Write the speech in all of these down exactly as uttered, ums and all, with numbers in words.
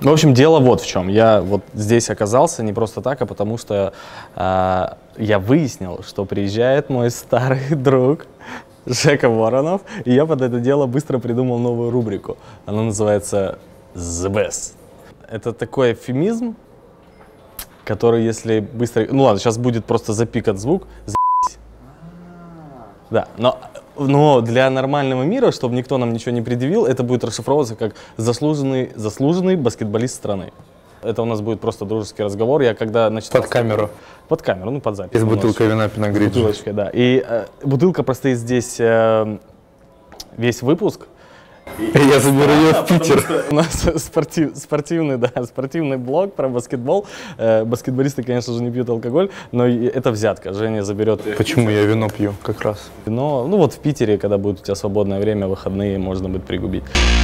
В общем, дело вот в чем. Я вот здесь оказался не просто так, а потому что э, я выяснил, что приезжает мой старый друг Жека Воронов, и я под это дело быстро придумал новую рубрику. Она называется «The Best». Это такой эвфемизм, который, если быстро... Ну ладно, сейчас будет просто запикать звук. За***ись. Да, но, но для нормального мира, чтобы никто нам ничего не предъявил, это будет расшифровываться как заслуженный, заслуженный баскетболист страны. Это у нас будет просто дружеский разговор. Я когда начинал... Под камеру. Под камеру, ну под запись. Из бутылка вина Пиногрид. Бутылочкой, да. И э, бутылка простоит здесь э, весь выпуск. Я заберу ее в Питер. У нас спортив, спортивный, да, спортивный блог про баскетбол. Э, баскетболисты, конечно же, не пьют алкоголь, но это взятка. Женя заберет. Почему я вино пью как раз? Вино, ну вот в Питере, когда будет у тебя свободное время, выходные, можно будет пригубить.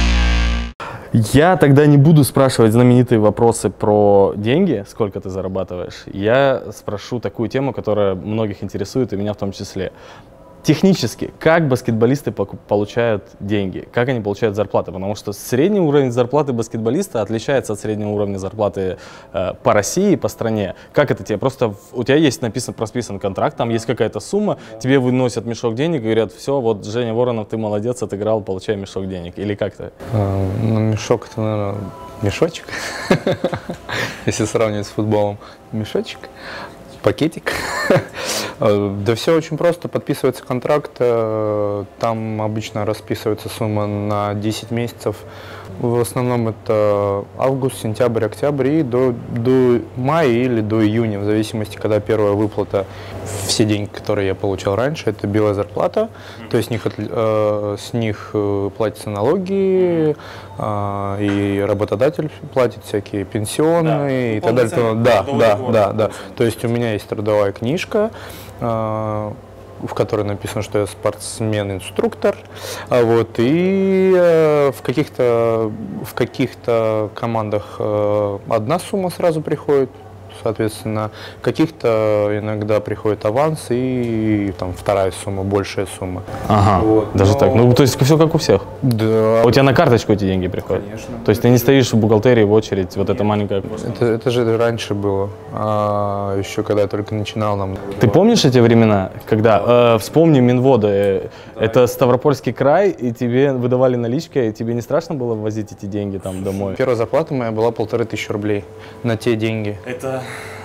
Я тогда не буду спрашивать знаменитые вопросы про деньги, сколько ты зарабатываешь. Я спрошу такую тему, которая многих интересует, и меня в том числе. Технически, как баскетболисты получают деньги, как они получают зарплаты? Потому что средний уровень зарплаты баскетболиста отличается от среднего уровня зарплаты э, по России, по стране. Как это тебе? Просто у тебя есть написан, просписан контракт, там есть какая-то сумма, тебе выносят мешок денег и говорят, все, вот Женя Воронов, ты молодец, отыграл, получай мешок денег. Или как-то? А, ну, мешок, это, наверное, мешочек, если сравнивать с футболом. Мешочек. Пакетик. Да все очень просто. Подписывается контракт, там обычно расписывается сумма на десять месяцев. В основном это август, сентябрь, октябрь и до, до мая или до июня, в зависимости, когда первая выплата. Все деньги, которые я получал раньше, это белая зарплата, то есть с них, э, с них платятся налоги, э, и работодатель платит всякие пенсионные, да, и так далее. Да, да, да, да. То есть у меня есть трудовая книжка, э, в которой написано, что я спортсмен-инструктор, вот, и э, в каких-то в каких-то командах э, одна сумма сразу приходит, соответственно, в каких-то иногда приходит аванс и там вторая сумма, большая сумма. Ага, вот, даже но... так, ну то есть все как у всех? Да. А у тебя на карточку эти деньги приходят? Конечно. То есть ты не стоишь в бухгалтерии в очередь, вот это маленькая... Это, это же раньше было, а, еще когда я только начинал нам... Ты помнишь эти времена, когда, э, вспомни Минвода, э, это Ставропольский край, и тебе выдавали налички, и тебе не страшно было ввозить эти деньги там домой? Первая зарплата моя была полторы тысячи рублей на те деньги. Это...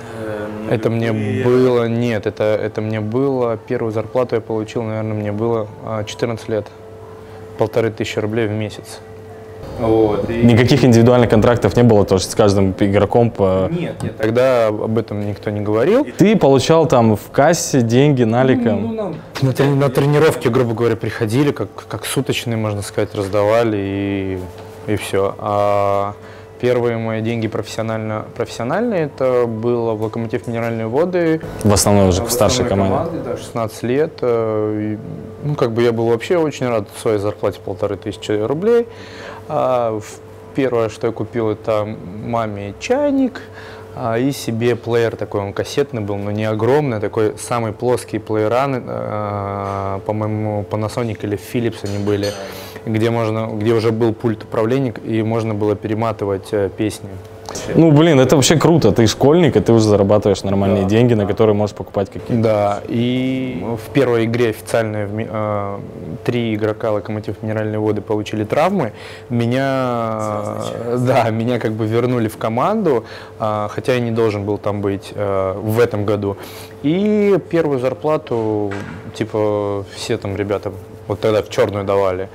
Это мне было, нет, это, это мне было, первую зарплату я получил, наверное, мне было четырнадцать лет, полторы тысячи рублей в месяц. Вот, и... Никаких индивидуальных контрактов не было, тоже с каждым игроком по... Нет, нет, тогда об этом никто не говорил. Ты получал там в кассе деньги наликом? Ну, ну, на, трени на тренировке, грубо говоря, приходили, как, как суточные, можно сказать, раздавали и, и все. А... Первые мои деньги профессионально, профессиональные, это было в «Локомотив Минеральные воды». В основном уже в старшей команде. Да, шестнадцать лет. И, ну, как бы я был вообще очень рад своей зарплате полторы тысячи рублей. А, первое, что я купил, это маме чайник а, и себе плеер такой, он кассетный был, но не огромный, такой самый плоский плеера, а, по-моему, Panasonic или Philips они были. Где, можно, где уже был пульт управления, и можно было перематывать э, песни. Ну, блин, это вообще круто. Ты школьник, и ты уже зарабатываешь нормальные да. деньги, на которые можешь покупать какие-то. Да, и в первой игре официально э, три игрока «Локомотив Минеральные воды» получили травмы. Меня, э, да, меня как бы вернули в команду, э, хотя я не должен был там быть э, в этом году. И первую зарплату, типа, все там ребята вот тогда в черную давали.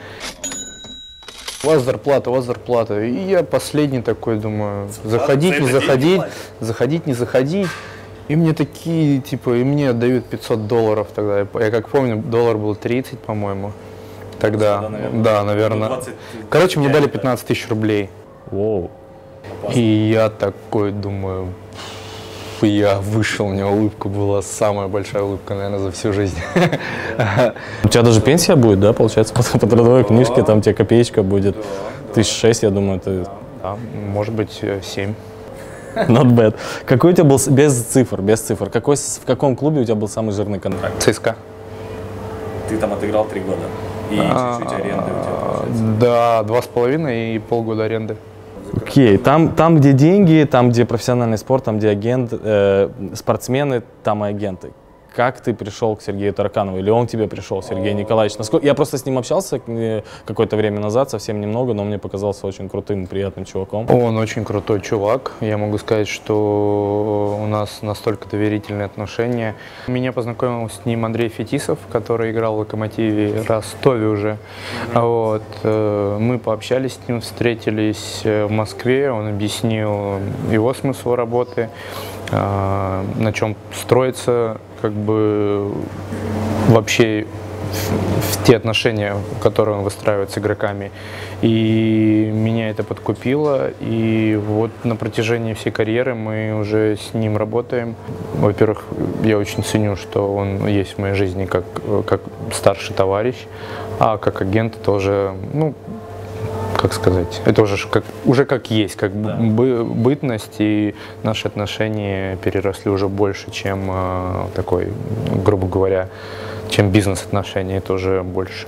У вас зарплата, у вас зарплата. И я последний такой думаю, заходить, не заходить, заходить, не заходить. И мне такие, типа, и мне дают пятьсот долларов тогда. Я как помню, доллар был тридцать, по-моему. Тогда, да, наверное. Да, наверное. двадцать, Короче, мне дали пятнадцать тысяч рублей. Воу. И я такой думаю, я вышел, у меня улыбка была самая большая улыбка, наверное, за всю жизнь. У тебя даже пенсия будет, да, получается, по, по трудовой книжке, там тебе копеечка будет. Тысяч шесть, я думаю, ты... Да, может быть, семь. Not bad. Какой у тебя был, без цифр, без цифр, какой, в каком клубе у тебя был самый жирный контракт? ЦСКА. Ты там отыграл три года? И чуть-чуть аренды у тебя, получается? Да, два с половиной и полгода аренды. Окей, там, там, где деньги, там, где профессиональный спорт, там, где агент, э, спортсмены, там и агенты. Как ты пришел к Сергею Тараканову? Или он к тебе пришел, Сергей Николаевич? Насколько... Я просто с ним общался какое-то время назад, совсем немного, но мне показался очень крутым и приятным чуваком. Он очень крутой чувак. Я могу сказать, что у нас настолько доверительные отношения. Меня познакомил с ним Андрей Фетисов, который играл в «Локомотиве», Ростове уже. Вот. Мы пообщались с ним, встретились в Москве. Он объяснил его смысл работы, на чем строится как бы вообще в, в те отношения, которые он выстраивает с игроками. И меня это подкупило. И вот на протяжении всей карьеры мы уже с ним работаем. Во-первых, я очень ценю, что он есть в моей жизни как, как старший товарищ, а как агент это уже, ну, как сказать, это уже как, уже как есть, как да. бы, бытность, и наши отношения переросли уже больше, чем э, такой, грубо говоря, чем бизнес-отношения, это уже больше.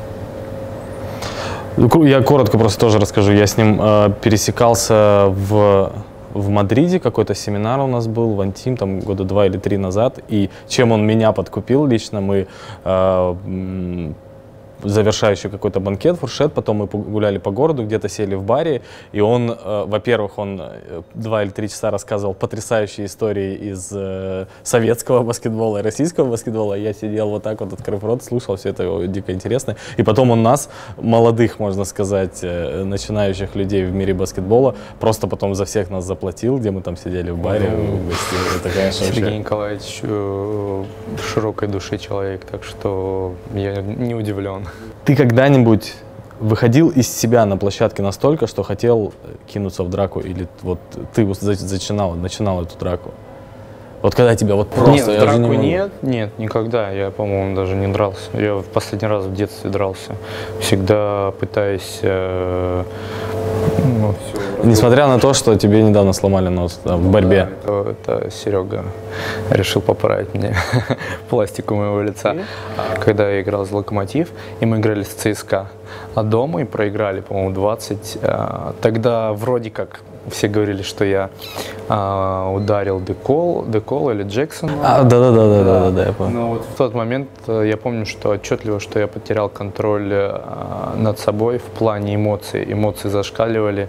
Я коротко просто тоже расскажу. Я с ним э, пересекался в, в Мадриде, какой-то семинар у нас был, в Антим, там года два или три назад, и чем он меня подкупил лично, мы... Э, завершающий какой-то банкет, фуршет, потом мы гуляли по городу, где-то сели в баре, и он, э, во-первых, он два или три часа рассказывал потрясающие истории из э, советского баскетбола и российского баскетбола, я сидел вот так вот, открыв рот, слушал, все это дико интересно, и потом он нас, молодых, можно сказать, э, начинающих людей в мире баскетбола, просто потом за всех нас заплатил, где мы там сидели в баре, в гостиной. Это, конечно, Сергей вообще... Николаевич э, широкой души человек, так что я не удивлен. Ты когда-нибудь выходил из себя на площадке настолько, что хотел кинуться в драку, или вот ты зачинал, начинал эту драку? Вот когда тебя вот просто... Нет, я драку не нет, нет, никогда. Я, по-моему, даже не дрался. Я в последний раз в детстве дрался. Всегда пытаясь... Э, ну, Несмотря на то, что тебе недавно сломали нос да, в борьбе. Да, это, это Серега решил поправить мне пластику моего лица. Когда я играл за «Локомотив», и мы играли с ЦСКА, а дома и проиграли, по-моему, двадцать. Тогда вроде как все говорили, что я а, ударил Декол, Декол или Джексона. А, да-да-да, да, да, я помню. Но вот в тот момент я помню, что отчетливо, что я потерял контроль а, над собой в плане эмоций. Эмоции зашкаливали.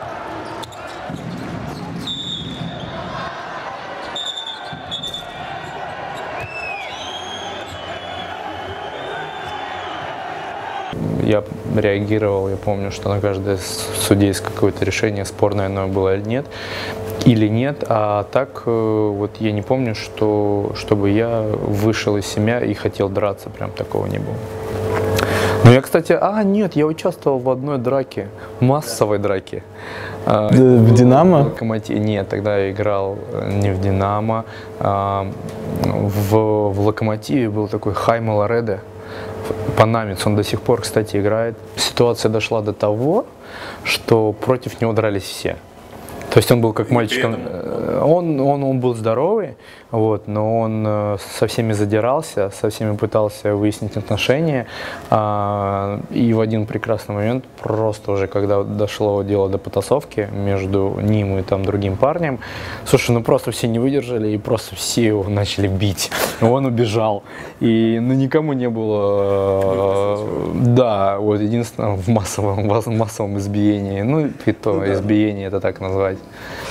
Я реагировал, я помню, что на каждое судейское какое-то решение, спорное оно было или нет, или нет, а так вот я не помню, что, чтобы я вышел из себя и хотел драться, прям такого не было. Ну я, кстати, а нет, я участвовал в одной драке, массовой драке. В «Динамо»? В «Локомотиве». Нет, тогда я играл не в «Динамо», а в, в «Локомотиве» был такой Хайме Лореде. Панамец, он до сих пор, кстати, играет. Ситуация дошла до того, что против него дрались все. То есть он был как мальчиком, он, он, он был здоровый, вот, но он со всеми задирался, со всеми пытался выяснить отношения. А, и в один прекрасный момент, просто уже когда дошло дело до потасовки между ним и там другим парнем, слушай, ну просто все не выдержали и просто все его начали бить. Он убежал. И ну, никому не было, да, вот единственное в массовом, в массовом избиении, ну и то ну, да. избиение это так назвать.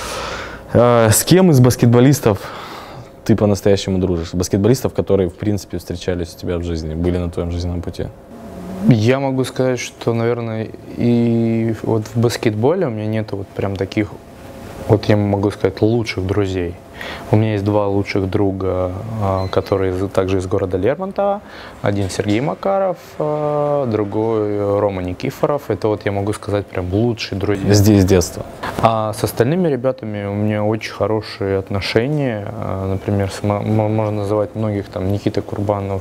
С кем из баскетболистов ты по-настоящему дружишь? Баскетболистов, которые, в принципе, встречались у тебя в жизни, были на твоем жизненном пути? Я могу сказать, что, наверное, и вот в баскетболе у меня нету вот прям таких, вот я могу сказать, лучших друзей. У меня есть два лучших друга, которые также из города Лермонтова. Один Сергей Макаров, другой Рома Никифоров. Это вот я могу сказать прям лучшие друзья. Здесь с детства. А с остальными ребятами у меня очень хорошие отношения. Например, можно называть многих, там Никита Курбанов,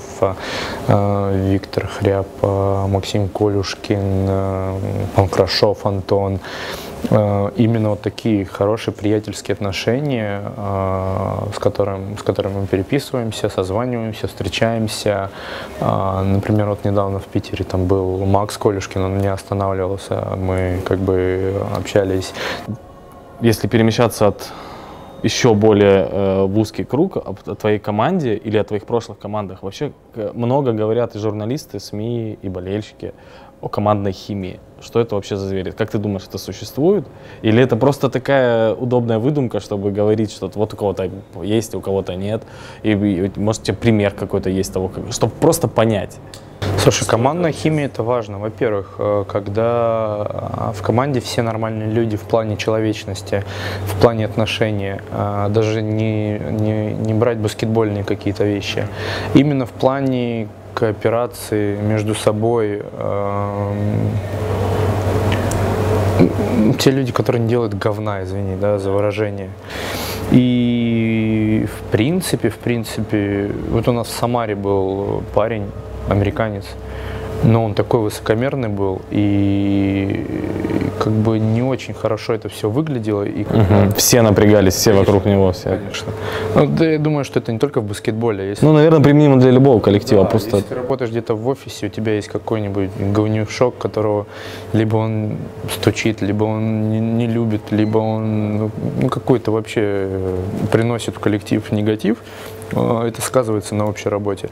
Виктор Хряб, Максим Колюшкин, Панкрашов Антон. Именно вот такие хорошие приятельские отношения, с, которым, с которыми мы переписываемся, созваниваемся, встречаемся. Например, вот недавно в Питере там был Макс Колюшкин, он меня останавливался, мы как бы общались. если перемещаться от еще более э, в узкий круг, о, о твоей команде или о твоих прошлых командах, вообще много говорят и журналисты, СМИ, и болельщики о командной химии. Что это вообще за зверь? Как ты думаешь, это существует? Или это просто такая удобная выдумка, чтобы говорить, что вот у кого-то есть, у кого-то нет? И, и может, тебе пример какой-то есть того, как, чтобы просто понять? Слушай, командная химия – это важно. Во-первых, когда в команде все нормальные люди в плане человечности, в плане отношений, даже не, не, не брать баскетбольные какие-то вещи. Именно в плане кооперации между собой. Те люди, которые не делают говна, извини, да, за выражение. И в принципе, в принципе, вот у нас в Самаре был парень, американец, но он такой высокомерный был, и как бы не очень хорошо это все выглядело. И как угу. бы, все напрягались, все конечно, вокруг него. Все. Конечно. Ну, да, я думаю, что это не только в баскетболе. Если, ну, наверное, применимо для любого коллектива. да, просто... Если ты работаешь где-то в офисе, у тебя есть какой-нибудь говнюшок, которого либо он стучит, либо он не, не любит, либо он ну, какой-то вообще приносит в коллектив негатив, это сказывается на общей работе.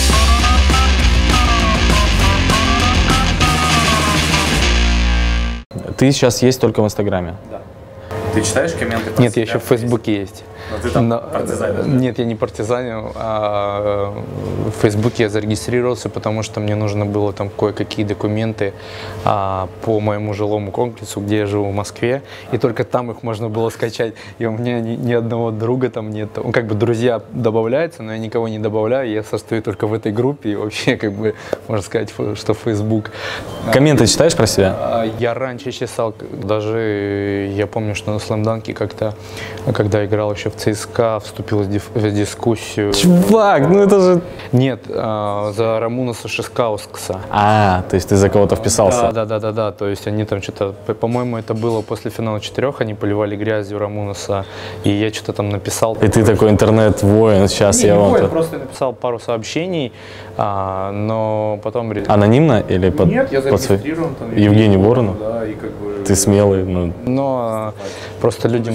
Ты сейчас есть только в Инстаграме? Да. Ты читаешь комменты? Нет, я еще в Фейсбуке есть. Но ты там Но, партизанил? Нет, я не партизанил, а в Фейсбуке я зарегистрировался, потому что мне нужно было там кое-какие документы а, по моему жилому комплексу, где я живу в Москве, и только там их можно было скачать. И у меня ни, ни одного друга там нет. Ну, как бы друзья добавляются, но я никого не добавляю, я состою только в этой группе, и вообще, как бы, можно сказать, что Facebook. Комменты а, читаешь про себя? Я раньше читал, даже я помню, что на Слэмданке как-то, когда играл еще в ЦСКА, вступил в дискуссию. Чувак, ну это же... Нет, а, за Рамунаса Шискаускаса. А, то есть ты за кого-то вписался? Да, да, да, да, да. То есть они там что-то, по-моему, это было после финала четырех, они поливали грязью Рамунаса, и я что-то там написал. И ты такой интернет-воин, сейчас не, я не вам... воин, просто написал пару сообщений, а, но потом... Анонимно или под... Нет, я под... зарегистрирован. Там, Евгений Воронов? Да, и как бы... Ты смелый, ну... Но просто люди,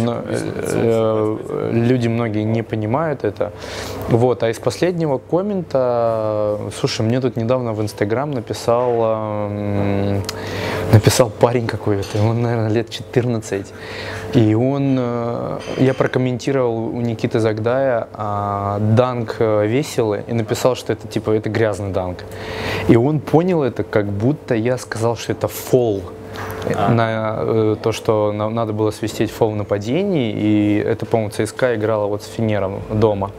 люди многие не понимают это. Вот. А из последнего коммента, слушай, мне тут недавно в Инстаграм написал, написал парень какой-то, ему, наверное, лет четырнадцать. И он, я прокомментировал у Никиты Загдая данк веселый и написал, что это типа это грязный данк. И он понял это, как будто я сказал, что это фол. А. На э, то, что на, надо было свистеть фол в нападении, и это, по-моему, ЦСКА играла вот с Фенером дома.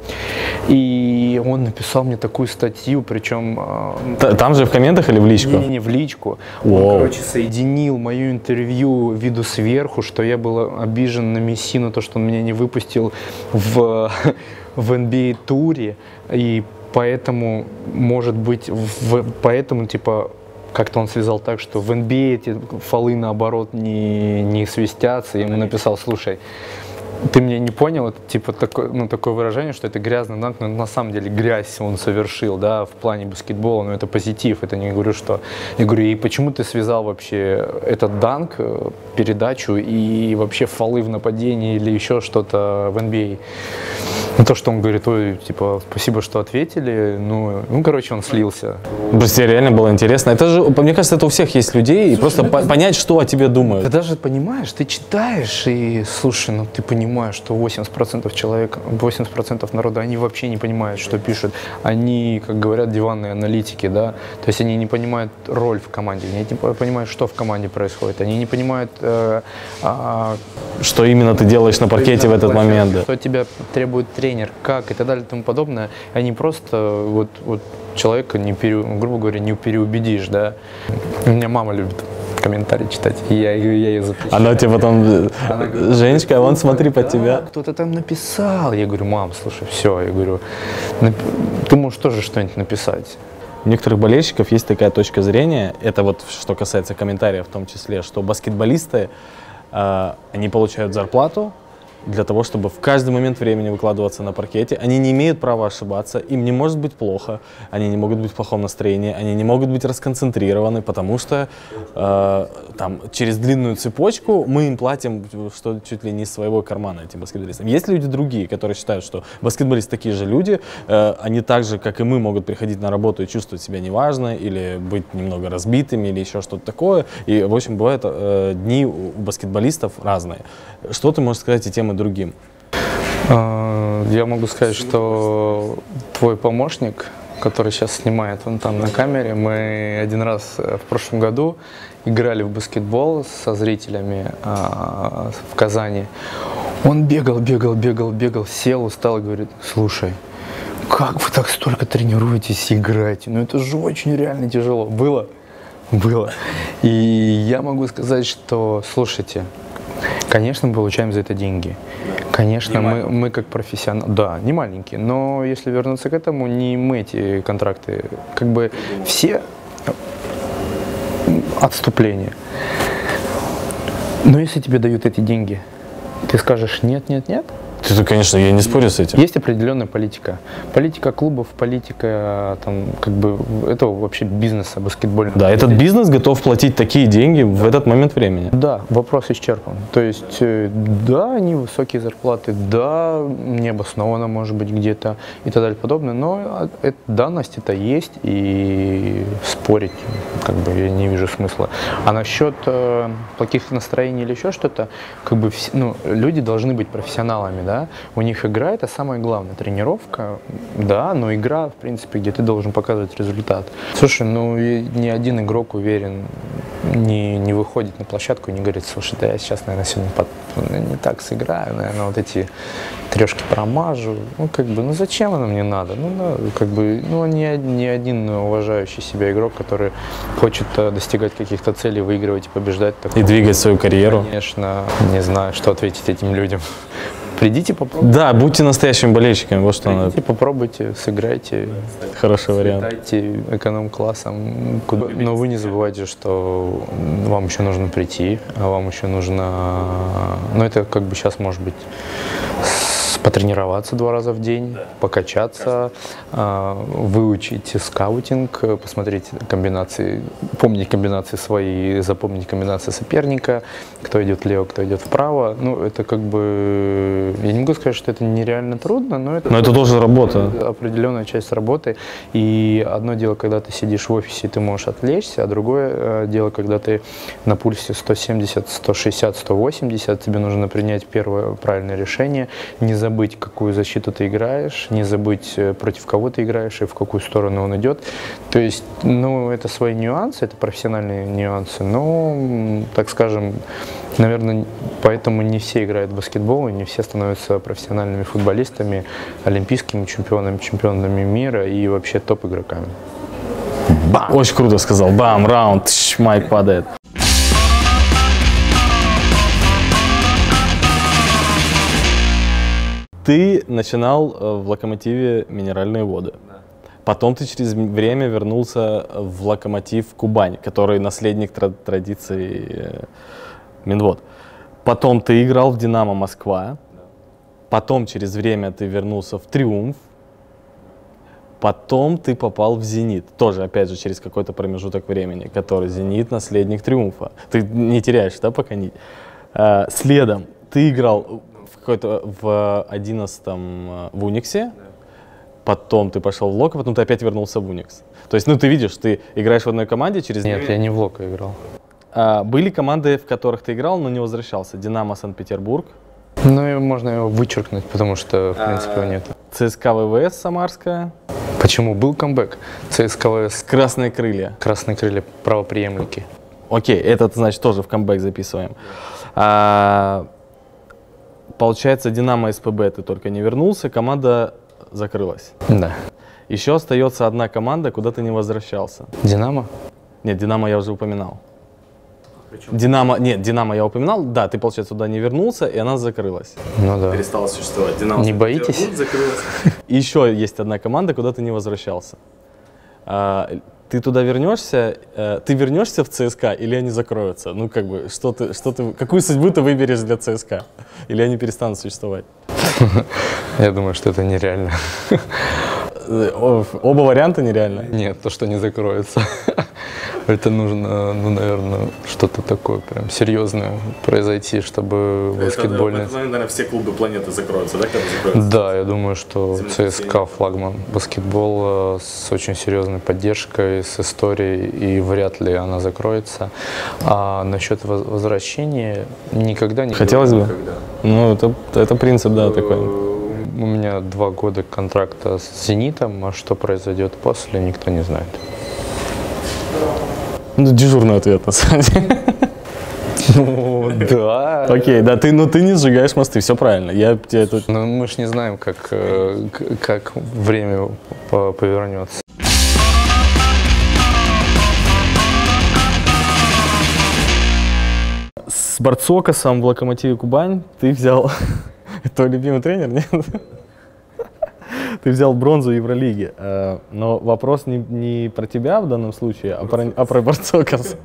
И он написал мне такую статью, причем... Э, Там же в комментах или в личку? Не-не-не, в личку. Воу. Он, короче, соединил мое интервью виду сверху, что я был обижен на Мессину, то, что он меня не выпустил в, в эн би эй-туре, и поэтому, может быть, в, поэтому, типа, как-то он связал так, что в эн би эй эти фолы, наоборот, не, не свистятся. Я ему написал, слушай, ты меня не понял, это типа такое, ну, такое выражение, что это грязный данк, но на самом деле грязь он совершил, да, в плане баскетбола, но это позитив, это не говорю, что... Я говорю, и почему ты связал вообще этот данк, передачу и вообще фолы в нападении или еще что-то в эн би эй? Ну, то, что он говорит, ой, типа, спасибо, что ответили, ну, ну короче, он слился. Просто тебе реально было интересно. Это же, мне кажется, это у всех есть людей, слушай, и просто ну, по понять, что о тебе думают. Ты даже понимаешь, ты читаешь, и, слушай, ну, ты понимаешь, что восемьдесят процентов человек, восемьдесят процентов народа, они вообще не понимают, что пишут. Они, как говорят, диванные аналитики, да, то есть они не понимают роль в команде, они не понимают, что в команде происходит, они не понимают... Э, э, что именно ты делаешь на паркете в этот момент. Что тебя требует тренер, как и так далее и тому подобное. Они просто вот, вот человека, не пере, грубо говоря, не переубедишь, да. У меня мама любит комментарии читать, и я, я ее запрещаю. Она тебе потом, она говорит, Женечка, вон смотри под да, тебя. Кто-то там написал. Я говорю, мам, слушай, все, я говорю, ты можешь тоже что-нибудь написать. У некоторых болельщиков есть такая точка зрения, это вот что касается комментариев в том числе, что баскетболисты, э, они получают зарплату, для того, чтобы в каждый момент времени выкладываться на паркете. Они не имеют права ошибаться, им не может быть плохо, они не могут быть в плохом настроении, они не могут быть расконцентрированы, потому что э, там, через длинную цепочку мы им платим что чуть ли не из своего кармана этим баскетболистам. Есть люди другие, которые считают, что баскетболисты такие же люди, э, они так же, как и мы, могут приходить на работу и чувствовать себя неважно, или быть немного разбитыми, или еще что-то такое. И, в общем, бывают э, дни у баскетболистов разные. Что ты можешь сказать и тем, и другим? Я могу сказать, что твой помощник, который сейчас снимает вон там на камере, мы один раз в прошлом году играли в баскетбол со зрителями а, в Казани. Он бегал, бегал, бегал, бегал, сел, устал и говорит: слушай, как вы так столько тренируетесь и играете? Ну это же очень реально тяжело. Было? Было. И я могу сказать, что, слушайте, конечно, мы получаем за это деньги. Конечно, мы, мы как профессионалы, да, не маленькие, но если вернуться к этому, не мы эти контракты, как бы все отступления. Но если тебе дают эти деньги, ты скажешь нет, нет, нет? Это, конечно, я не спорю с этим. Есть определенная политика. Политика клубов, политика, там, как бы, это вообще бизнеса баскетбольного. Да, этот бизнес готов платить такие деньги в этот момент времени. Да, вопрос исчерпан. То есть, да, они высокие зарплаты, да, необоснованно, может быть, где-то и так далее подобное, но это, данность это есть, и спорить, как бы, я не вижу смысла. А насчет э, плохих настроений или еще что-то, как бы, все, ну, люди должны быть профессионалами, да. Да? У них игра – это самое главное. Тренировка, да, но игра, в принципе, где ты должен показывать результат. Слушай, ну ни один игрок, уверен, не, не выходит на площадку и не говорит: слушай, да я сейчас, наверное, сегодня под... не так сыграю, наверное, вот эти трешки промажу. Ну, как бы, ну зачем оно мне надо? Ну, да, как бы, ну, ни, ни один уважающий себя игрок, который хочет достигать каких-то целей, выигрывать и побеждать. Такого, и двигать свою карьеру. Конечно, не знаю, что ответить этим людям. Придите, попробуйте. Да, будьте настоящими болельщиками, вот что надо. Придите, попробуйте, сыграйте. Хороший вариант. Дайте эконом-классом. Но вы не забывайте, что вам еще нужно прийти, а вам еще нужно... Ну, это как бы сейчас, может быть, потренироваться два раза в день, покачаться, выучить скаутинг, посмотреть комбинации, помнить комбинации свои, запомнить комбинации соперника, кто идет влево, кто идет вправо. Ну, это как бы... Я не могу сказать, что это нереально трудно, но это... Но это тоже работа. Определенная часть работы. И одно дело, когда ты сидишь в офисе, ты можешь отвлечься, а другое дело, когда ты на пульсе сто семьдесят, сто шестьдесят, сто восемьдесят, тебе нужно принять первое правильное решение, не забыть, какую защиту ты играешь, не забыть, против кого ты играешь и в какую сторону он идет. То есть, ну, это свои нюансы, это профессиональные нюансы, но, так скажем, наверное, поэтому не все играют в баскетбол, и не все становятся профессиональными футболистами, олимпийскими чемпионами, чемпионами мира и вообще топ-игроками. Бам! Очень круто сказал. Бам, раунд, тш, майк падает. Ты начинал в Локомотиве Минеральные воды. Да. Потом ты через время вернулся в Локомотив Кубань, который наследник традиций Минвод. Потом ты играл в Динамо Москва. Да. Потом через время ты вернулся в Триумф. Потом ты попал в Зенит. Тоже, опять же, через какой-то промежуток времени, который Зенит наследник Триумфа. Ты не теряешь, да, пока нить. А, следом ты играл какой-то в одиннадцатом в Униксе, да. Потом ты пошел в Локо, потом ты опять вернулся в Уникс. То есть, ну, ты видишь, ты играешь в одной команде через... Нет, я не в Локо играл. А, были команды, в которых ты играл, но не возвращался. Динамо Санкт-Петербург. Ну, можно его вычеркнуть, потому что, в принципе, его нет. ЦСКА ВВС Самарская. Почему? Был камбэк. ЦСКА ВВС. Красные крылья. Красные крылья, правопреемники. Окей, этот, значит, тоже в камбэк записываем. А, Получается, Динамо СПБ ты только не вернулся, команда закрылась. Да. Еще остается одна команда, куда ты не возвращался. Динамо? Нет, Динамо я уже упоминал. Динамо, нет, Динамо я упоминал, да, ты, получается, туда не вернулся, и она закрылась. Ну да. Перестала существовать. Динамо не боитесь? Закрылась. Еще есть одна команда, куда ты не возвращался. ты туда вернешься, э, ты вернешься в ЦСКА или они закроются? Ну, как бы, что ты, что ты, какую судьбу ты выберешь для ЦСКА? Или они перестанут существовать? Я думаю, что это нереально. Оба варианта нереально? Нет, то, что не закроется. Это нужно, ну, наверное, что-то такое прям серьезное произойти, чтобы баскетбольный... Это, наверное, все клубы планеты закроются, да, когда закроются? Да, я думаю, что ЦСКА флагман баскетбола с очень серьезной поддержкой, с историей, и вряд ли она закроется. А насчет возвращения никогда не... Хотелось бы? Никогда. Ну, это, это принцип, да, такой. У меня два года контракта с «Зенитом», а что произойдет после, никто не знает. Ну, дежурный ответ, на самом деле. Ну, да. Окей, да, ты, ну, ты не сжигаешь мосты, все правильно. Я тебе тут... Но мы ж не знаем, как, как время повернется. С Барцокасом в «Локомотиве Кубань» ты взял... Твой любимый тренер, нет? Ты взял бронзу Евролиги. Но вопрос не, не про тебя в данном случае, а про, а про Барцокаса.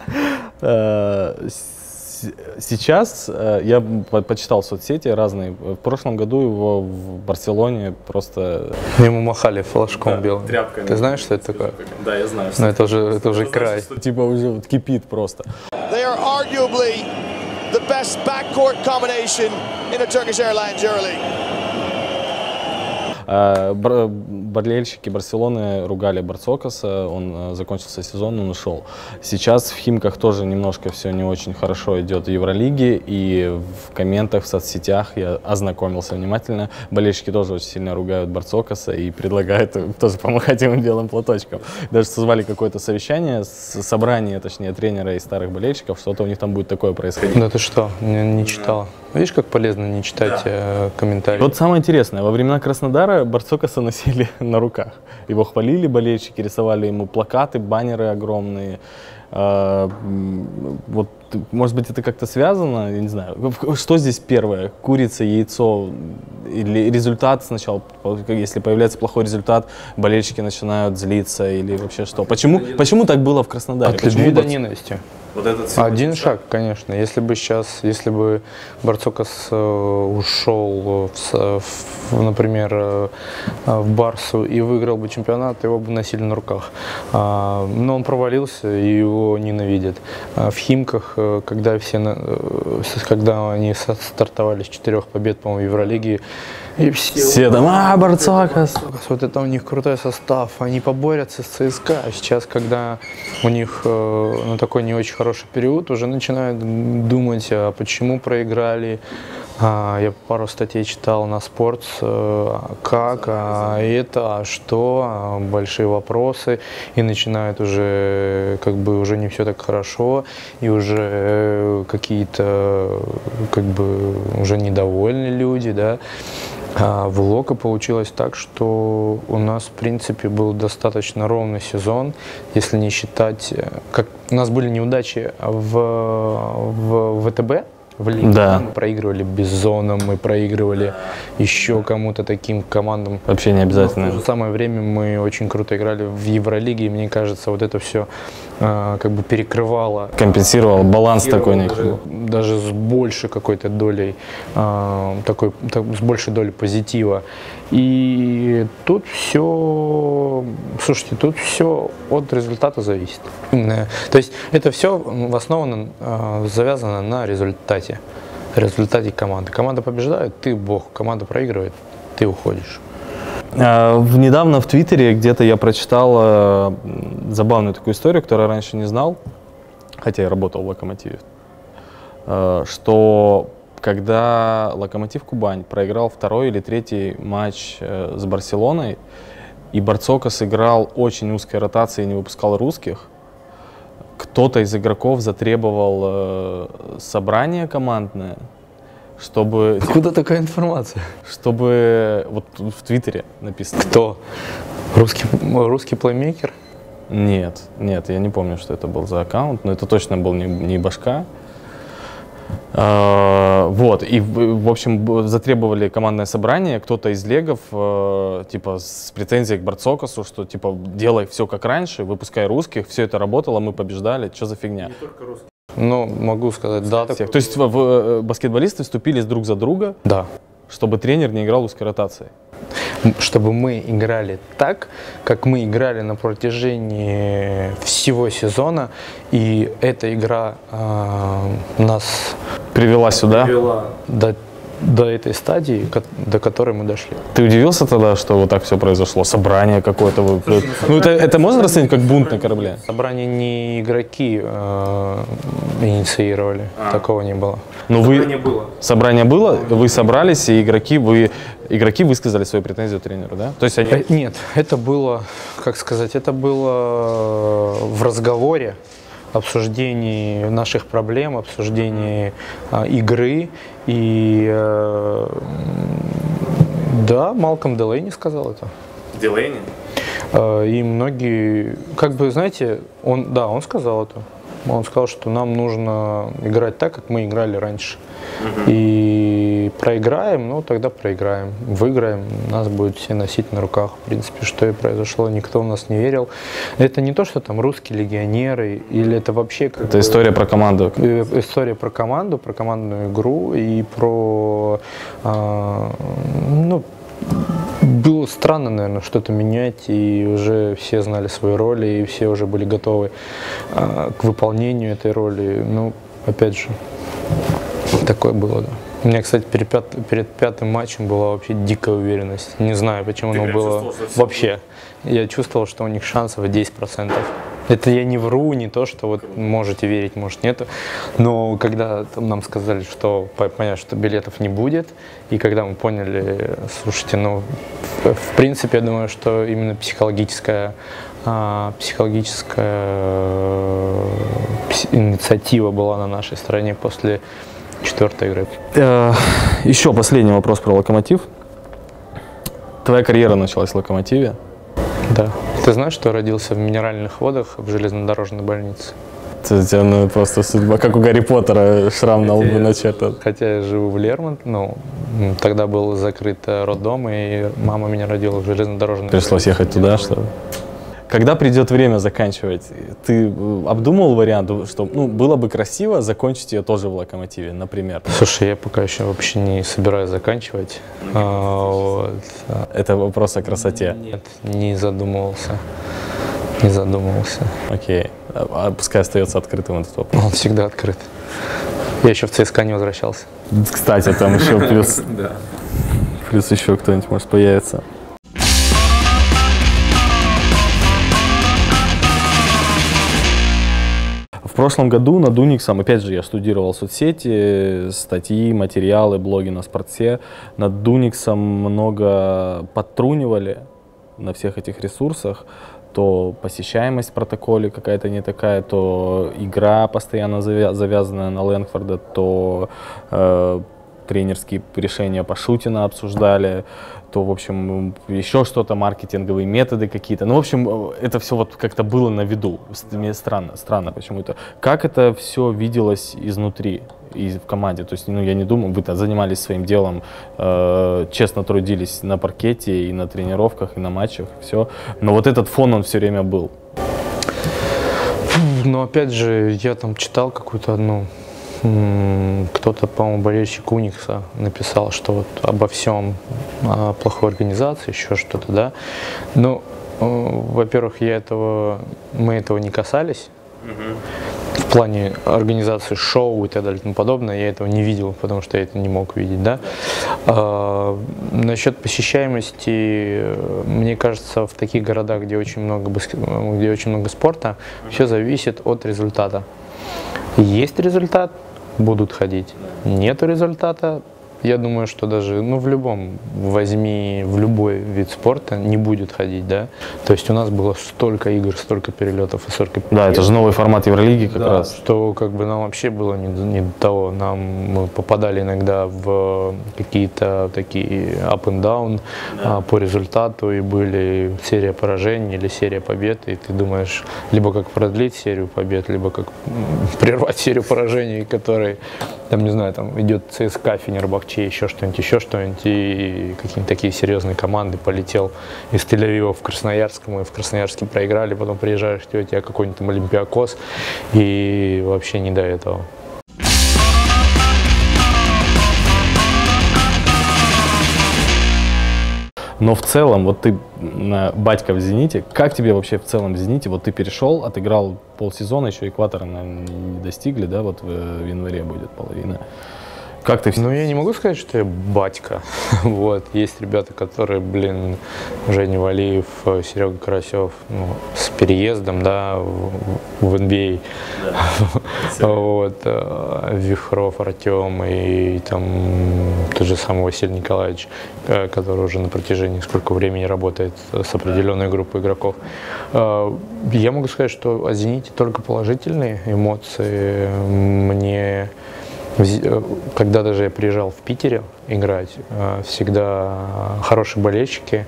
Сейчас я почитал в соцсети разные. В прошлом году его в Барселоне просто... Ему махали флажком, да, белым. Тряпкой. Ты знаешь, что это такое? Да, я знаю. Но это уже, это уже край. Что, типа уже вот кипит просто. The best backcourt combination in the Turkish Airlines EuroLeague. Болельщики Барселоны ругали Барцокаса, он закончился сезон, он ушел. Сейчас в Химках тоже немножко все не очень хорошо идет в Евролиге, и в комментах, в соцсетях я ознакомился внимательно. Болельщики тоже очень сильно ругают Барцокаса и предлагают тоже помахать ему белым платочком. Даже созвали какое-то совещание, собрание, точнее, тренера и старых болельщиков, что-то у них там будет такое происходить. Да ты что, не, не читал? Видишь, как полезно не читать, да, комментарии. Вот самое интересное, во времена Краснодара Барцокаса носили на руках. Его хвалили болельщики, рисовали ему плакаты, баннеры огромные. А, вот, может быть, это как-то связано, я не знаю. Что здесь первое? Курица, яйцо? Или результат сначала, если появляется плохой результат, болельщики начинают злиться или вообще что? Почему, почему так было в Краснодаре? От любви до ненависти. Вот этот Один шаг, конечно. Если бы сейчас, если бы Барцокас э, ушел, в, в, например, э, в Барсу и выиграл бы чемпионат, его бы носили на руках. А, но он провалился, и его ненавидят. А в Химках, э, когда все, э, когда они стартовали с четырех побед, по-моему, в Евролиге, и все, все там, а, Барцокас. Вот это у них крутой состав, они поборются с ЦСКА. А сейчас, когда у них э, ну, такой не очень хороший период, уже начинают думать, а почему проиграли. А, я пару статей читал на Спортс, а, как, а это, а что, а, большие вопросы, и начинают уже, как бы, уже не все так хорошо, и уже какие-то, как бы, уже недовольны люди, да. А в Локо получилось так, что у нас, в принципе, был достаточно ровный сезон, если не считать, как у нас были неудачи в, в ВТБ, в лиге. Да. Мы проигрывали Бизоном, мы проигрывали еще кому-то таким командам. Вообще не обязательно. Но в то же самое время мы очень круто играли в Евролиге, и мне кажется, вот это все э, как бы перекрывало. Компенсировало, баланс такой некий. Даже, даже с большей какой-то долей, э, такой, так, с большей долей позитива. И тут все, слушайте, тут все от результата зависит. То есть это все основано, э, завязано на результате. результате команды. Команда побеждает, ты бог. Команда проигрывает, ты уходишь. Недавно в Твиттере где-то я прочитал забавную такую историю, которую я раньше не знал, хотя я работал в «Локомотиве», что когда «Локомотив Кубань» проиграл второй или третий матч с Барселоной, и Барцокас играл очень узкой ротацией и не выпускал русских, кто-то из игроков затребовал э, собрание командное, чтобы... Откуда такая информация? Чтобы... Вот в Твиттере написано. Кто? Русский, русский плеймейкер? Нет, нет, я не помню, что это был за аккаунт, но это точно был не, не Башка. Вот, и, в общем, затребовали командное собрание, кто-то из легов, типа, с претензией к Барцокасу, что, типа, делай все как раньше, выпускай русских, все это работало, мы побеждали, что за фигня? Не только русских. Ну, могу сказать, да. Так... То есть в, баскетболисты вступились друг за друга? Да. Чтобы тренер не играл узкой ротацией? Чтобы мы играли так, как мы играли на протяжении всего сезона, и эта игра э, нас привела сюда, привела до, до этой стадии, до которой мы дошли. Ты удивился тогда, что вот так все произошло? Собрание какое-то? Вы... Слушай, ну, ну, это, это можно расценить как бунт на корабле? Собрание не игроки э, инициировали, а. такого не было. Но собрание вы... было. Собрание было, вы собрались, и игроки, вы... игроки высказали свою претензию тренеру, да? То есть они... Нет, это было, как сказать, это было в разговоре, обсуждении наших проблем, обсуждении а, игры. И э, да, Малком Делейни сказал это. Делейни? Э, и многие, как бы, знаете, он, да, он сказал это. Он сказал, что нам нужно играть так, как мы играли раньше. Uh-huh. И проиграем, ну тогда проиграем. Выиграем, нас будут все носить на руках. В принципе, что и произошло, никто в нас не верил. Это не то, что там русские легионеры, или это вообще... Как это бы, история про команду. История про команду, про командную игру и про... А, ну, было странно, наверное, что-то менять, и уже все знали свои роли, и все уже были готовы а, к выполнению этой роли. Ну, опять же, такое было, да. У меня, кстати, перед, пят, перед пятым матчем была вообще дикая уверенность. Не знаю, почему оно было вообще. Я чувствовал, что у них шансов десять процентов. Это я не вру, не то, что вот можете верить, может нет. Но когда там нам сказали, что понятно, что билетов не будет, и когда мы поняли, слушайте, ну, в, в принципе, я думаю, что именно психологическая, а, психологическая инициатива была на нашей стороне после четвертой игры. Еще последний вопрос про Локомотив. Твоя карьера началась в Локомотиве? Да. Ты знаешь, что я родился в Минеральных Водах в железнодорожной больнице? Это у тебя ну, просто судьба, как у Гарри Поттера, шрам на лбу начертан. Хотя я живу в Лермонт, но ну, тогда был закрыт роддом, и мама меня родила в железнодорожной больнице. Пришлось ехать туда, что ли? Когда придет время заканчивать, ты обдумал вариант, что ну, было бы красиво закончить ее тоже в Локомотиве, например? Слушай, я пока еще вообще не собираюсь заканчивать. А, вот. Это вопрос о красоте? Нет, не задумывался. Не задумывался. Окей. А пускай остается открытым этот вопрос. Он всегда открыт. Я еще в ЦСКА не возвращался. Кстати, там еще плюс, плюс еще кто-нибудь может появиться. В прошлом году над Униксом, опять же, я штудировал соцсети, статьи, материалы, блоги на Спортсе. Над Униксом много подтрунивали на всех этих ресурсах. То посещаемость в протоколе какая-то не такая, то игра постоянно завязанная на Лэнгфорда, то э, тренерские решения по Шутина обсуждали, то, в общем, еще что-то, маркетинговые методы какие-то. Ну, в общем, это все вот как-то было на виду. Мне странно, странно почему-то. Как это все виделось изнутри и в команде? То есть, ну, я не думаю, вы занимались своим делом, э, честно трудились на паркете и на тренировках, и на матчах, все. Но вот этот фон, он все время был. Но, опять же, я там читал какую-то одну... Кто-то, по-моему, болельщик Уникса написал, что вот обо всем, о плохой организации, еще что-то, да. Ну, во-первых, я этого, мы этого не касались. Mm-hmm. В плане организации шоу и так далее и тому подобное, я этого не видел, потому что я это не мог видеть, да. А, насчет посещаемости, мне кажется, в таких городах, где очень много, где очень много спорта, mm-hmm. все зависит от результата. Есть результат, будут ходить. Нету результата, я думаю, что даже, ну, в любом, возьми, в любой вид спорта не будет ходить, да. То есть у нас было столько игр, столько перелетов и столько... Да, это же новый формат Евролиги как да, раз. Что как бы нам вообще было не, не до того. Нам мы попадали иногда в какие-то такие up and down да. а, по результату, и были серия поражений или серия побед, и ты думаешь, либо как продлить серию побед, либо как прервать серию поражений, которые там, не знаю, там идет ЦСКА, Фенербахче, еще что-нибудь, еще что-нибудь, и какие-нибудь такие серьезные команды, полетел из Тель-Авива в Красноярск, мы в Красноярске проиграли, потом приезжаешь, у тебя какой-нибудь там Олимпиакос, и вообще не до этого. Но в целом, вот ты на батька в «Зените», как тебе вообще в целом в «Зените»? Вот ты перешел, отыграл полсезона, еще экватора, наверное, не достигли, да, вот в, в январе будет половина. Как ты... Ну, я не могу сказать, что я батька. Вот. Есть ребята, которые, блин, Женя Валиев, Серега Карасев, ну, с переездом, да, в, в эн би эй. Да. Вот. Вихров Артем и там тот же самый Василий Николаевич, который уже на протяжении сколько времени работает с определенной группой игроков. Я могу сказать, что о «Зените» только положительные эмоции. Мне... Когда даже я приезжал в Питере играть, всегда хорошие болельщики,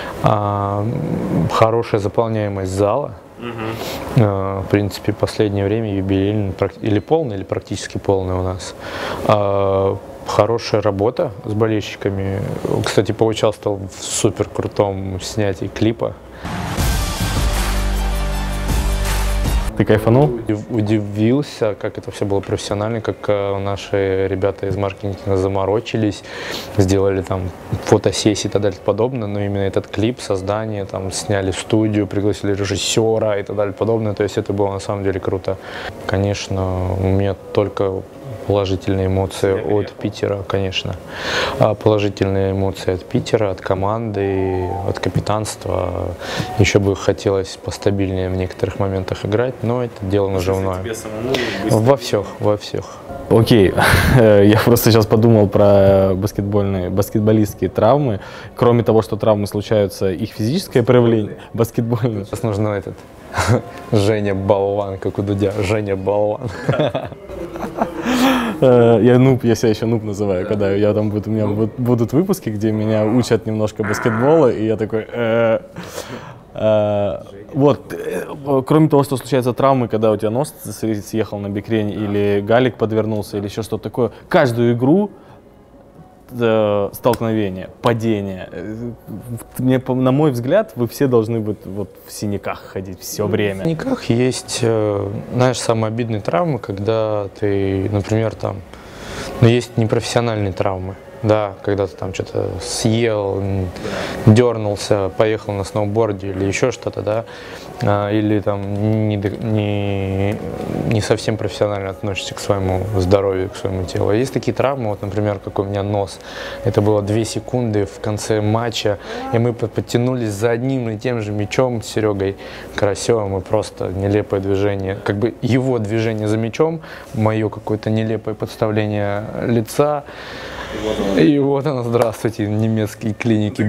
хорошая заполняемость зала. Угу. В принципе, в последнее время юбилейный или полный, или практически полный у нас. Хорошая работа с болельщиками. Кстати, поучаствовал в супер крутом снятии клипа. Ты кайфанул? Удивился, как это все было профессионально, как наши ребята из маркетинга заморочились, сделали там фотосессии и так далее и подобное, но именно этот клип, создание, там сняли студию, пригласили режиссера и так далее и подобное, то есть это было на самом деле круто. Конечно, у меня только положительные эмоции от Питера, конечно. Положительные эмоции от Питера, от команды, от капитанства. Еще бы хотелось постабильнее в некоторых моментах играть, но это дело наживное. Во всех, во всех. Окей, я просто сейчас подумал про баскетбольные, баскетболистские травмы. Кроме того, что травмы случаются, их физическое проявление, баскетбольное. Сейчас нужно этот Женя Болван, как у Дудя, Женя Болван. Я нуб, я себя еще нуб называю, когда я там буду, у меня будут выпуски, где меня учат немножко баскетбола, и я такой... Вот, кроме того, что случаются травмы, когда у тебя нос съехал на бикрень, или галик подвернулся, или еще что-то такое, каждую игру столкновение, падение. Мне, на мой взгляд, вы все должны быть вот в синяках ходить все время. В синяках есть, знаешь, самые обидные травмы, когда ты, например, там, ну, есть непрофессиональные травмы. Да, когда ты там что-то съел, дернулся, поехал на сноуборде или еще что-то, да, а, или там не, не, не совсем профессионально относишься к своему здоровью, к своему телу. Есть такие травмы, вот, например, как у меня нос. Это было две секунды в конце матча, и мы подтянулись за одним и тем же мячом с Серегой Карасевым, и просто нелепое движение, как бы его движение за мячом, мое какое-то нелепое подставление лица. И вот она, здравствуйте, немецкие клиники.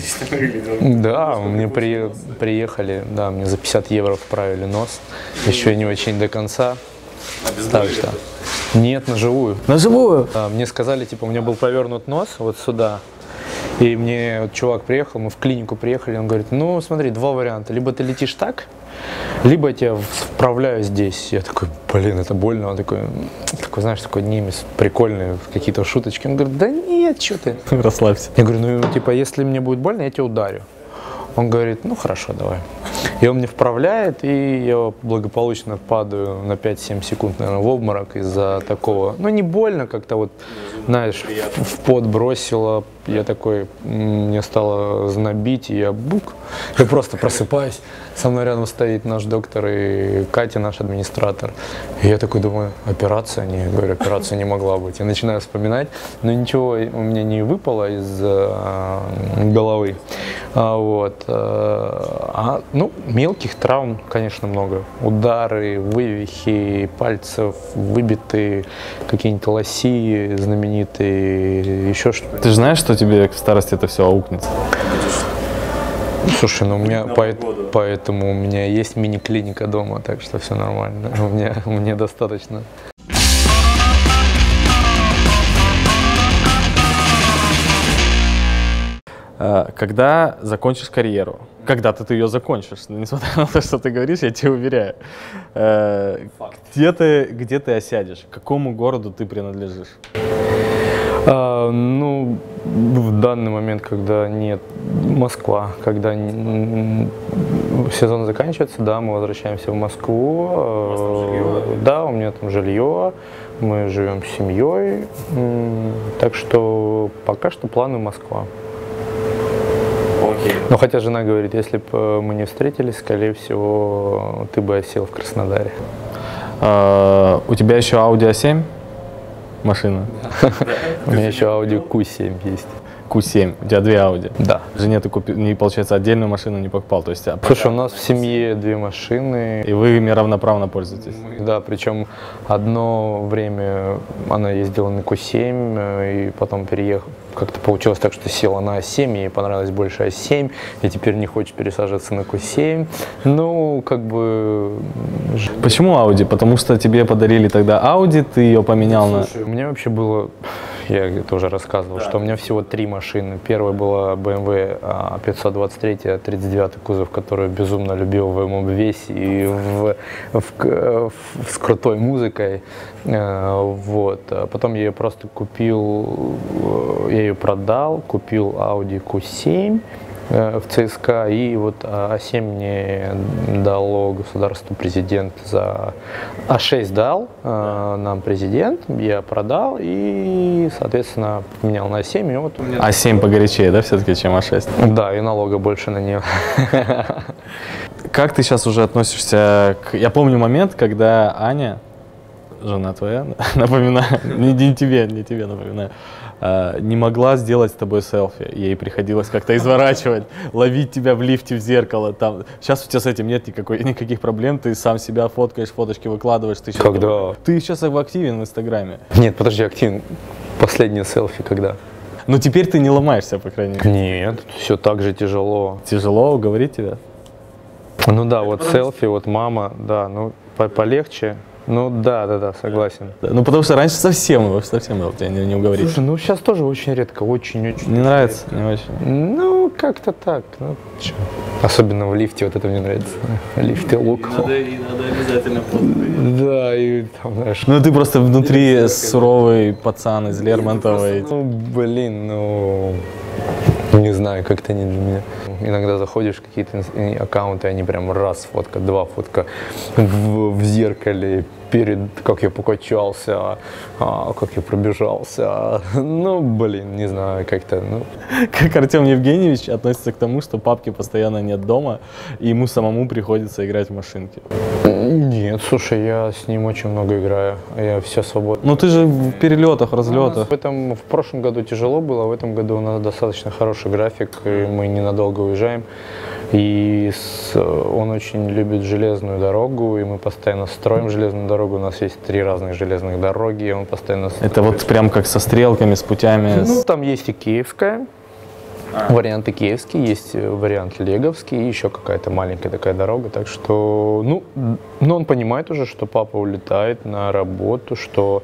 Да, мне при, приехали, да, мне за пятьдесят евро вправили нос, еще не очень до конца. Так что, нет, на живую. На живую? Да, мне сказали, типа, у меня был повернут нос вот сюда. И мне вот чувак приехал, мы в клинику приехали, он говорит, ну смотри, два варианта, либо ты летишь так, либо я тебя вправляю здесь. Я такой, блин, это больно. Он такой, такой, знаешь, такой немец, прикольный, какие-то шуточки. Он говорит, да нет, что ты. Расслабься. Я говорю, ну типа, если мне будет больно, я тебя ударю. Он говорит, ну хорошо, давай. И он мне вправляет, и я благополучно падаю на пять-семь секунд, наверное, в обморок из-за такого. Ну не больно, как-то вот, знаешь, в, в пот бросило. Я такой, мне стало знобить, и я бук. Я просто просыпаюсь. Со мной рядом стоит наш доктор и Катя, наш администратор. И я такой думаю, операция? Не, я говорю, операция не могла быть. Я начинаю вспоминать, но ничего у меня не выпало из э, головы. А, вот. А, ну, мелких травм, конечно, много. Удары, вывихи пальцев, выбитые какие-нибудь лоси знаменитые, еще что-то. Ты же знаешь, что тебе в старости это все аукнется? Слушай, ну у меня поэт, поэтому у меня есть мини-клиника дома, так что все нормально. У меня, мне достаточно. Когда закончишь карьеру, когда-то ты ее закончишь, несмотря на то, что ты говоришь, я тебе уверяю, где ты, где ты осядешь, к какому городу ты принадлежишь? А, ну, в данный момент, когда нет, Москва, когда сезон заканчивается, да, мы возвращаемся в Москву. У да, у меня там жилье, мы живем с семьей, так что пока что планы Москва. Okay. Но хотя жена говорит, если бы мы не встретились, скорее всего, ты бы осел в Краснодаре. А, у тебя еще Audi а семь? Машина. У меня еще Audi Q семь есть. Q семь. У тебя две Audi. Да. Жене ты купил, не, получается, отдельную машину не покупал. То есть, а слушай, у нас в семье две машины. И вы ими равноправно пользуетесь? Да, причем одно время она ездила на Q семь, и потом переехала. Как-то получилось так, что села на а семь, ей понравилось больше а семь, и теперь не хочет пересаживаться на Q семь. Ну, как бы... Почему Audi? Потому что тебе подарили тогда Audi, ты ее поменял на... Слушай, у меня вообще было... Я это уже рассказывал, да, что у меня всего три машины. Первая была бэ эм вэ пятьсот двадцать три, тридцать девятый кузов, которую безумно любил в моем обвесе и в, в, в, в, с крутой музыкой. Вот. Потом я ее просто купил, я ее продал, купил Audi Q семь в ЦСКА, и вот а семь мне дало государство, президент за... а шесть дал э, нам президент, я продал и, соответственно, поменял на а семь. И вот у меня... а семь погорячее, да, все-таки, чем а шесть? Да, и налога больше на нее. Как ты сейчас уже относишься к... Я помню момент, когда Аня, жена твоя, напоминаю, не, не тебе, не тебе напоминаю, не могла сделать с тобой селфи. Ей приходилось как-то изворачивать, ловить тебя в лифте в зеркало. Там. Сейчас у тебя с этим нет никакой, никаких проблем, ты сам себя фоткаешь, фоточки выкладываешь. Ты когда? Сейчас, ты сейчас активен в Инстаграме. Нет, подожди, активен. Последнее селфи когда? Ну теперь ты не ломаешься, по крайней мере. Нет, все так же тяжело. Тяжело уговорить тебя? Ну да, вот селфи, вот мама, да, ну по полегче. Ну да, да, да, согласен. Да, ну потому что раньше совсем, совсем было тебя не, не уговорить. Слушай, ну сейчас тоже очень редко, очень-очень. Не нравится, не очень. Ну, как-то так. Ну, чё. Особенно в лифте, вот это мне нравится. Лифте лук. Надо, и надо обязательно фото. Да, и там, знаешь. Ну ты просто внутри суровый пацан из Лермонтова. Ну, блин, ну... Не знаю, как-то не для меня. Иногда заходишь в какие-то аккаунты, они прям раз фотка, два фотка в, в зеркале, перед, как я покачался, а, как я пробежался. Ну, блин, не знаю, как-то, ну. Как Артем Евгеньевич относится к тому, что папки постоянно нет дома, и ему самому приходится играть в машинки? Нет, слушай, я с ним очень много играю, я все свободно. Ну ты же в перелетах, разлетах. В, этом, в прошлом году тяжело было, в этом году у нас достаточно хороший график, и мы ненадолго уезжаем. И с, он очень любит железную дорогу, и мы постоянно строим железную дорогу. У нас есть три разных железных дороги, и он постоянно строит. Это вот прям как со стрелками, с путями? Ну, там есть и киевская, а. варианты киевские, есть вариант леговский, и еще какая-то маленькая такая дорога. Так что, ну, ну, он понимает уже, что папа улетает на работу, что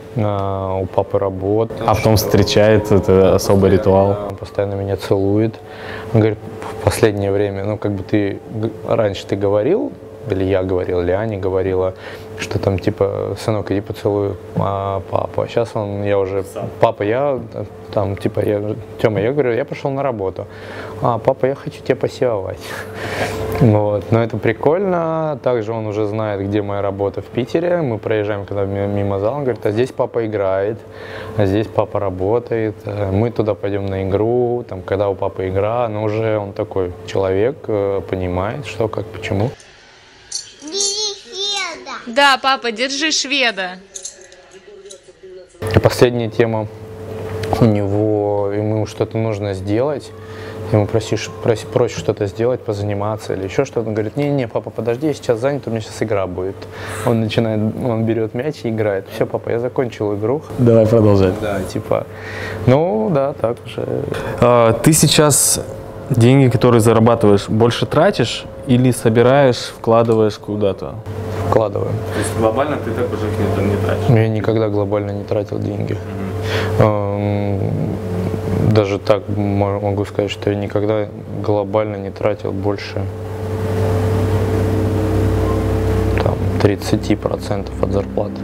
а, у папы работа. А потом встречает, это особый ритуал. Он постоянно меня целует. Он говорит, в последнее время, ну, как бы ты, раньше ты говорил, или я говорил, или Аня говорила, что там, типа, сынок, иди поцелуй а, папу. А сейчас он, я уже, папа, я, там, типа, я, Тёма, я говорю, я пошел на работу. А, папа, я хочу тебя посиловать. Вот, но это прикольно. Также он уже знает, где моя работа в Питере. Мы проезжаем, когда мимо зала, он говорит, а здесь папа играет, а здесь папа работает. Мы туда пойдем на игру, там, когда у папы игра, но уже он такой человек, понимает, что, как, почему. Да, папа, держи шведа. Последняя тема у него, ему что-то нужно сделать. Ему просишь, проси, просишь что-то сделать, позаниматься или еще что-то. Он говорит, не-не, папа, подожди, я сейчас занят, у меня сейчас игра будет. Он начинает, он берет мяч и играет. Все, папа, я закончил игру. Давай продолжать. Да, типа, ну да, так уже. А, ты сейчас деньги, которые зарабатываешь, больше тратишь или собираешь, вкладываешь куда-то? Вкладываем. То есть глобально ты так уже не, не тратишь? Я никогда глобально не тратил деньги. Mm-hmm. Даже так могу сказать, что я никогда глобально не тратил больше там, тридцати процентов от зарплаты.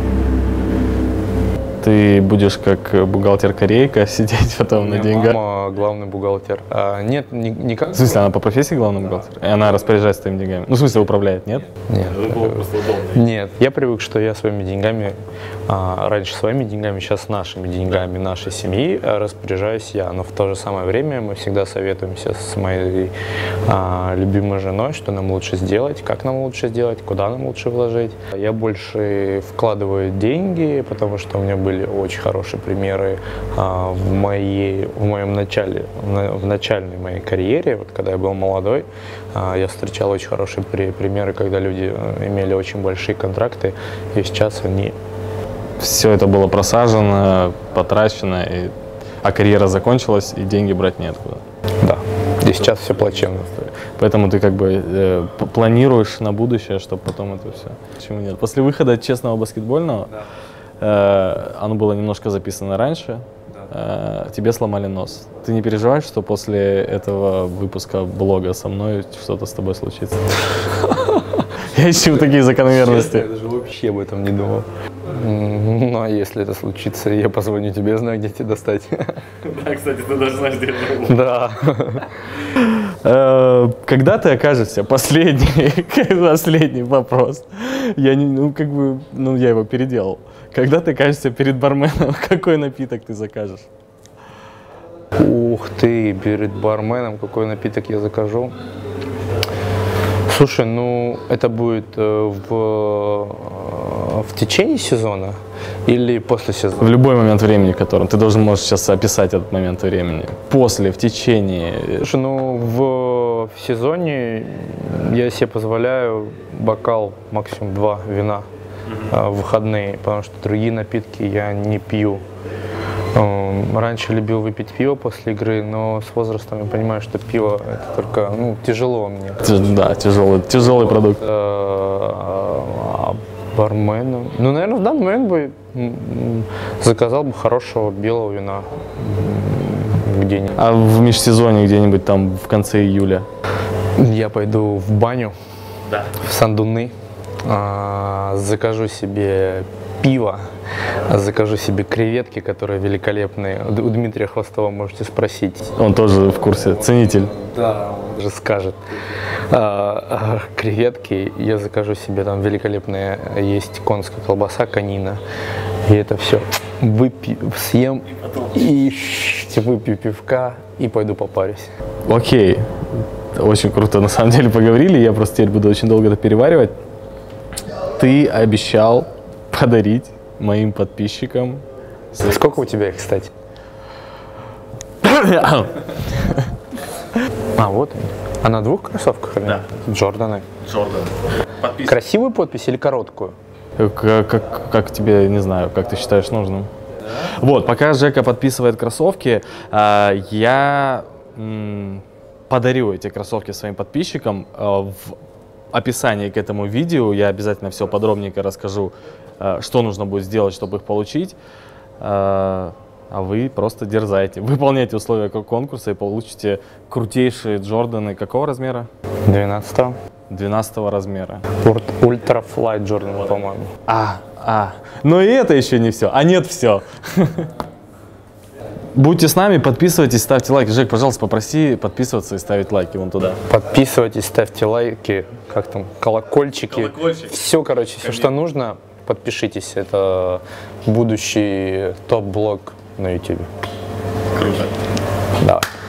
Ты будешь как бухгалтер-корейка сидеть потом на деньгах? Мама главный бухгалтер. А, нет, ни, никак. В смысле, она по профессии главный бухгалтер? И она распоряжается твоими деньгами? Ну, в смысле, управляет, нет? Нет. Нет, я привык, что я своими деньгами, а, раньше своими деньгами, сейчас нашими деньгами нашей семьи распоряжаюсь я. Но в то же самое время мы всегда советуемся с моей а, любимой женой, что нам лучше сделать, как нам лучше сделать, куда нам лучше вложить. Я больше вкладываю деньги, потому что у меня были были очень хорошие примеры а, в, моей, в моем начале, в, в начальной моей карьере, вот, когда я был молодой, а, я встречал очень хорошие при, примеры, когда люди имели очень большие контракты, и сейчас они... Все это было просажено, потрачено, и... а карьера закончилась, и деньги брать неоткуда. Да, и сейчас все плачевно. Поэтому ты как бы э, планируешь на будущее, чтобы потом это все... Почему нет? После выхода «Честного баскетбольного», да. Оно было немножко записано раньше, да. Тебе сломали нос. Ты не переживаешь, что после этого выпуска блога со мной что-то с тобой случится? Я ищу такие закономерности. Я даже вообще об этом не думал. Ну, а если это случится, я позвоню тебе, знаю, где тебя достать. Да, кстати, ты даже знаешь, где это. Да. Когда ты окажешься, последний, последний вопрос. Я не, ну, как бы, ну, я его переделал. Когда ты окажешься перед барменом, какой напиток ты закажешь? Ух ты, перед барменом какой напиток я закажу? Слушай, ну это будет э, в, э, в течение сезона или после сезона? В любой момент времени, которым ты должен можешь сейчас описать этот момент времени. После, в течение. Слушай, ну в, в сезоне я себе позволяю бокал, максимум два вина э, в выходные, потому что другие напитки я не пью. Раньше любил выпить пиво после игры, но с возрастом я понимаю, что пиво это только ну, тяжело мне. Да, тяжелый, тяжелый продукт. А барменом? Ну, наверное, в данный момент бы заказал бы хорошего белого вина где-нибудь. А в межсезонье где-нибудь там в конце июля? Я пойду в баню, да. в Сандуны, закажу себе пиво. Закажу себе креветки, которые великолепные. У Дмитрия Хвостова можете спросить. Он тоже в курсе, ценитель. Да, он же скажет. А, а, креветки, я закажу себе там великолепные, есть конская колбаса, конина. И это все выпью, съем и выпью пивка и пойду попарюсь. Окей, очень круто на самом деле поговорили, я просто теперь буду очень долго это переваривать. Ты обещал подарить моим подписчикам. Сколько у тебя их, кстати? А, вот они. А на двух кроссовках? Да. Джорданы. Джордан. Красивую подпись или короткую? Как, как, как тебе, не знаю, как ты считаешь нужным? Да. Вот, пока Жека подписывает кроссовки, я подарю эти кроссовки своим подписчикам. В описании к этому видео я обязательно все подробненько расскажу, что нужно будет сделать, чтобы их получить. А вы просто дерзайте, выполняйте условия конкурса и получите крутейшие Джорданы какого размера? двенадцатого. двенадцатого размера. Ультра Флайт Джордан, по-моему. А, а, но и это еще не все, а нет, все. Будьте с нами, подписывайтесь, ставьте лайки. Жек, пожалуйста, попроси подписываться и ставить лайки вон туда. Подписывайтесь, ставьте лайки, как там, колокольчики. Колокольчик. Все, короче, все, что нужно, подпишитесь. Это будущий топ-блог на ютубе. Круто. Давай.